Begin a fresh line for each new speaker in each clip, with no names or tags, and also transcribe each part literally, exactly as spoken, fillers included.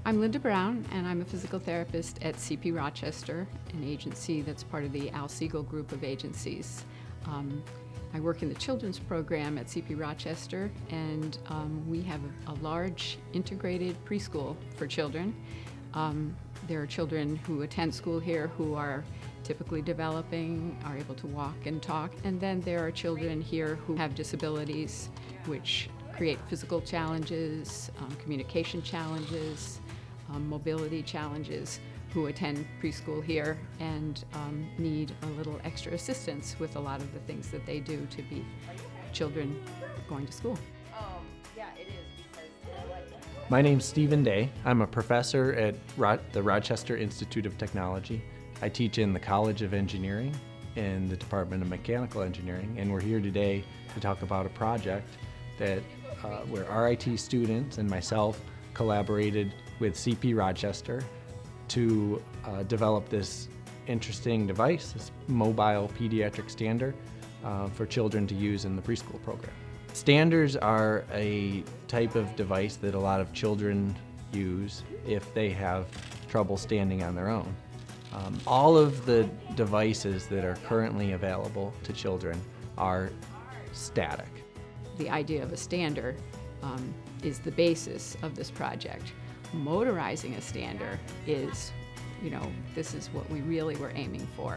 I'm Linda Brown, and I'm a physical therapist at C P Rochester, an agency that's part of the Al Siegel group of agencies. Um, I work in the children's program at C P Rochester, and um, we have a, a large integrated preschool for children. Um, there are children who attend school here who are typically developing, are able to walk and talk, and then there are children here who have disabilities which create physical challenges, um, communication challenges, um, mobility challenges, who attend preschool here and um, need a little extra assistance with a lot of the things that they do to be children going to school.
Um, yeah, it is because I like it.
My name's Stephen Day. I'm a professor at Ro- the Rochester Institute of Technology. I teach in the College of Engineering in the Department of Mechanical Engineering, and we're here today to talk about a project that uh, where R I T students and myself collaborated with C P Rochester to uh, develop this interesting device, this Mobile Pediatric Stander, uh, for children to use in the preschool program. Standers are a type of device that a lot of children use if they have trouble standing on their own. Um, all of the devices that are currently available to children are static.
The idea of a stander um, is the basis of this project. Motorizing a stander is, you know, this is what we really were aiming for.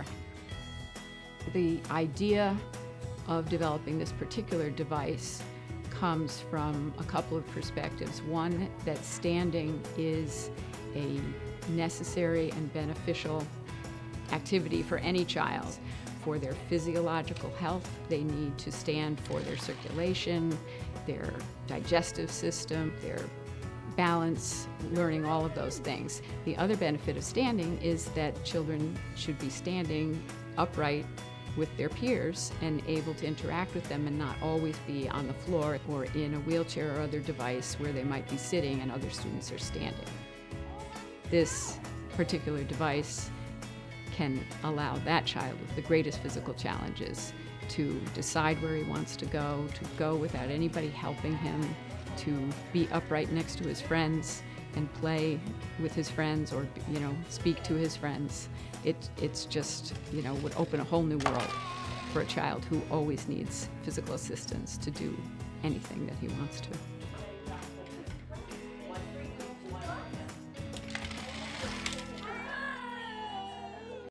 The idea of developing this particular device comes from a couple of perspectives. One, that standing is a necessary and beneficial activity for any child. For their physiological health, they need to stand for their circulation, their digestive system, their balance, learning all of those things. The other benefit of standing is that children should be standing upright with their peers and able to interact with them and not always be on the floor or in a wheelchair or other device where they might be sitting and other students are standing. This particular device can allow that child with the greatest physical challenges to decide where he wants to go, to go without anybody helping him, to be upright next to his friends and play with his friends or, you know, speak to his friends. It, it's just, you know, would open a whole new world for a child who always needs physical assistance to do anything that he wants to.